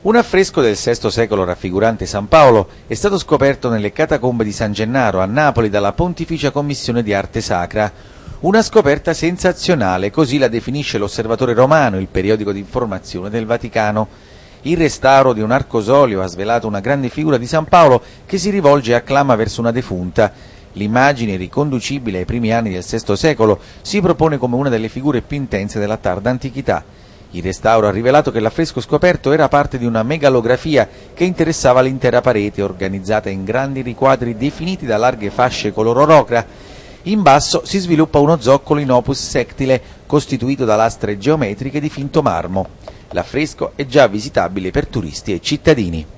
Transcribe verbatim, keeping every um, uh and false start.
Un affresco del sesto secolo raffigurante San Paolo è stato scoperto nelle catacombe di San Gennaro a Napoli dalla Pontificia Commissione di Arte Sacra. Una scoperta sensazionale, così la definisce l'Osservatore Romano, il periodico di informazione del Vaticano. Il restauro di un arcosolio ha svelato una grande figura di San Paolo che si rivolge e acclama verso una defunta. L'immagine, riconducibile ai primi anni del sesto secolo, si propone come una delle figure più intense della tarda antichità. Il restauro ha rivelato che l'affresco scoperto era parte di una megalografia che interessava l'intera parete, organizzata in grandi riquadri definiti da larghe fasce color ocra. In basso si sviluppa uno zoccolo in opus sectile, costituito da lastre geometriche di finto marmo. L'affresco è già visitabile per turisti e cittadini.